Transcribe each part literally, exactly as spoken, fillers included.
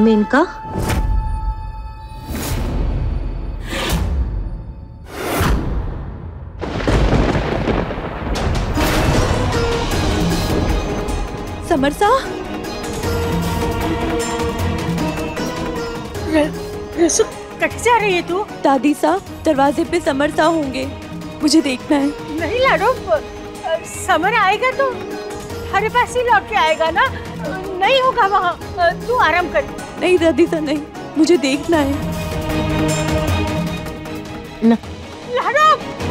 Maneka, समरसा, रसू cut जा रही है तू? दादी साहब दरवाजे पे समरसा होंगे, मुझे देखना है। नहीं लाडो, समर आएगा तो हमारे पास ही लौट के आएगा ना, नहीं होगा वहाँ, तू आराम कर। नहीं दादी साहब नहीं, मुझे देखना है ना। लाडो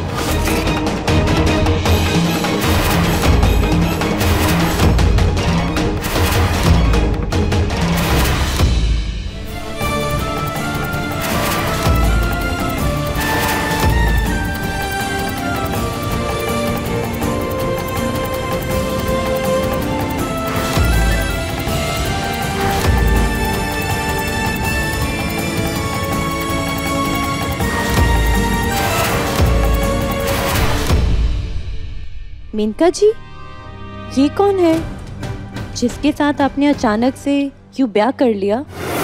मेनका जी, ये कौन है जिसके साथ आपने अचानक से यूं ब्याह कर लिया?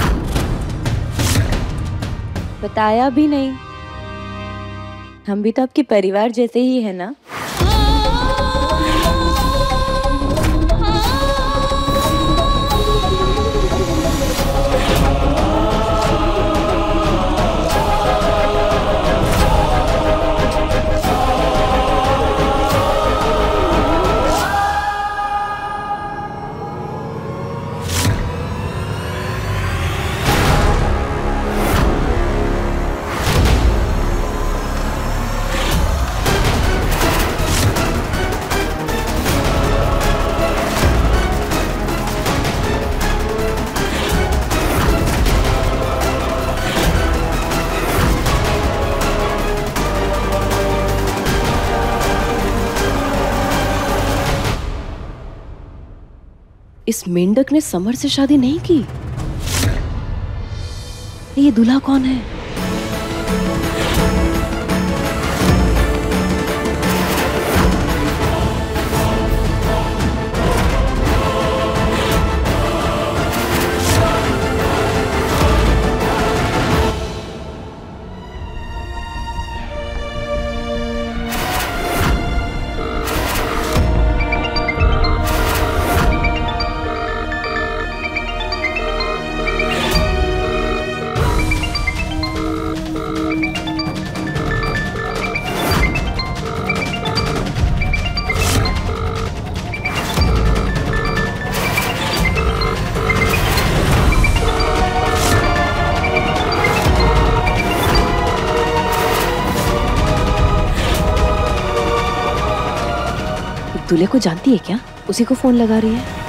बताया भी नहीं। हम भी तो आपके परिवार जैसे ही है ना। इस मेंढक ने समर से शादी नहीं की। ये दूल्हा कौन है? दूल्हे को जानती है क्या? उसी को फोन लगा रही है।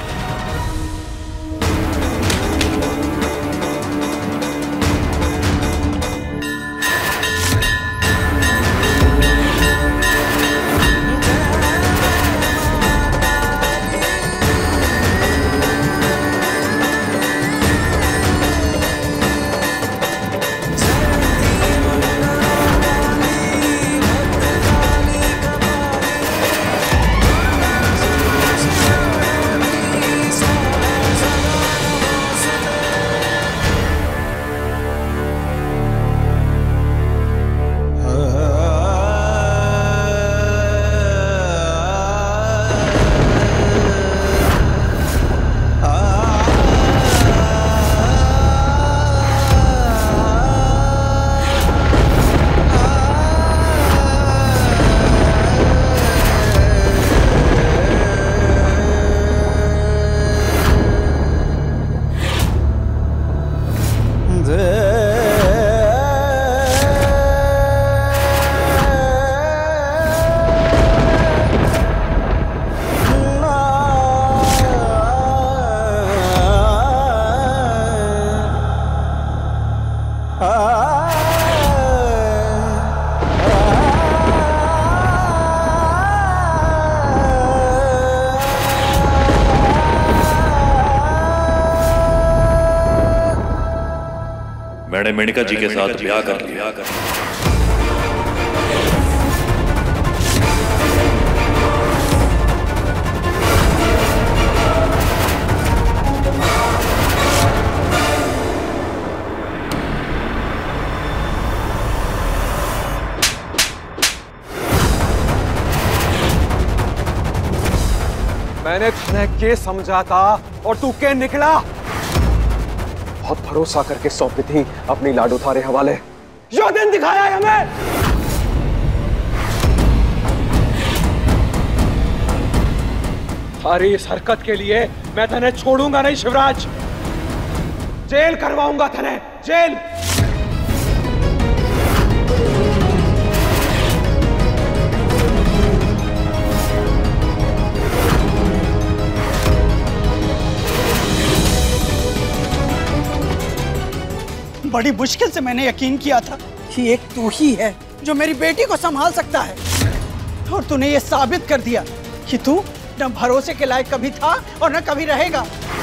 मैंने मेनका जी के साथ ब्याह कर लिया। मैंने तुम्हें के समझा था और तू के निकला। बहुत भरोसा करके सौंपी थी अपनी लाडो थारे हवाले, यो दिन दिखाया है हमें। थारी इस हरकत के लिए मैं तने छोड़ूंगा नहीं शिवराज, जेल करवाऊंगा तने, जेल। बड़ी मुश्किल से मैंने यकीन किया था कि एक तू ही है जो मेरी बेटी को संभाल सकता है, और तूने ये साबित कर दिया कि तू न भरोसे के लायक कभी था और न कभी रहेगा।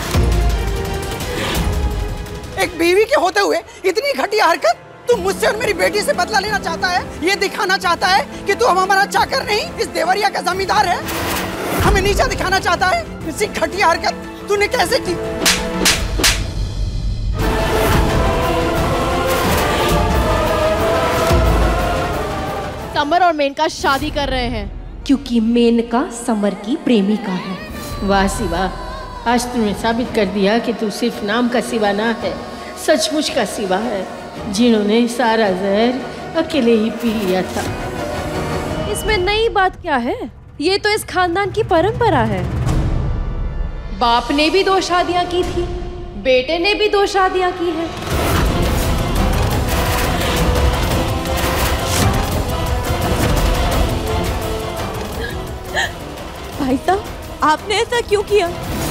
एक बीवी के होते हुए इतनी घटिया हरकत, तू मुझसे और मेरी बेटी से बदला लेना चाहता है, ये दिखाना चाहता है कि तू हम हमारा चाकर नहीं, इस देवरिया का जमींदार है, हमें नीचा दिखाना चाहता है। इसी घटिया हरकत तूने कैसे की? समर और मेनका शादी कर रहे हैं क्योंकि मेनका समर की प्रेमिका है। वाह शिवा, आज तूने साबित कर दिया कि तू सिर्फ नाम का सिवा ना है, सचमुच का सिवा है, जिन्होंने सारा जहर अकेले ही पी लिया था। इसमें नई बात क्या है? ये तो इस खानदान की परंपरा है। बाप ने भी दो शादियां की थी, बेटे ने भी दो शादियां की है। भाई साहब, आपने ऐसा क्यों किया?